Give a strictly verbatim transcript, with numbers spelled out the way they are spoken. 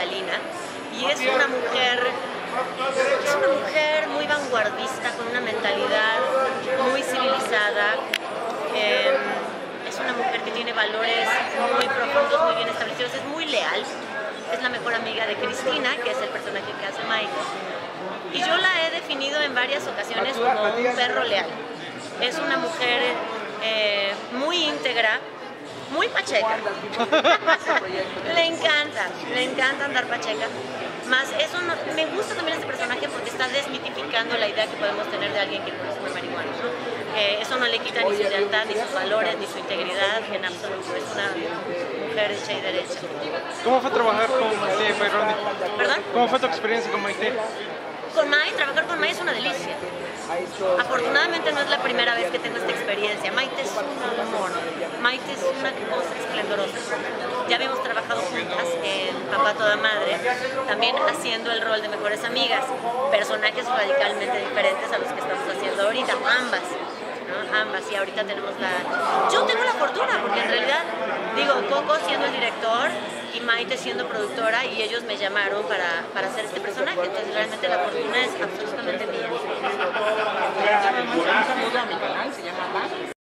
Catalina, y es una mujer, es una mujer muy vanguardista, con una mentalidad muy civilizada. Eh, es una mujer que tiene valores muy profundos, muy bien establecidos, es muy leal. Es la mejor amiga de Cristina, que es el personaje que hace Maite. Y yo la he definido en varias ocasiones como un perro leal. Es una mujer eh, muy íntegra, muy pacheca. Le encanta, le encanta andar pacheca. Más eso no, me gusta también este personaje porque está desmitificando la idea que podemos tener de alguien que consume marihuana, ¿no? Eh, eso no le quita ni su lealtad, ni sus valores, ni su integridad, en absoluto. Es una mujer hecha y derecha. ¿Cómo fue trabajar con Maite Ronnie? ¿Perdón? ¿Cómo fue tu experiencia con Maite? Con Mai, trabajar con Mai es una delicia. Afortunadamente no es la primera vez que tengo esta experiencia. Maite es un amor, Maite es una cosa esplendorosa. Ya habíamos trabajado juntas en Papá Toda Madre, también haciendo el rol de mejores amigas, personajes radicalmente diferentes a los que estamos haciendo ahorita, ambas. ¿no? Ambas, y ahorita tenemos la... Yo tengo la fortuna, porque en realidad, digo, Coco siendo el director y Maite siendo productora, y ellos me llamaron para, para hacer este personaje, entonces realmente la fortuna es absolutamente mía. Un saludo a mi canal, se llama Paz.